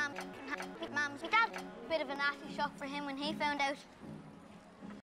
Mum can have Mum's. My dad, a bit of a nasty shock for him when he found out.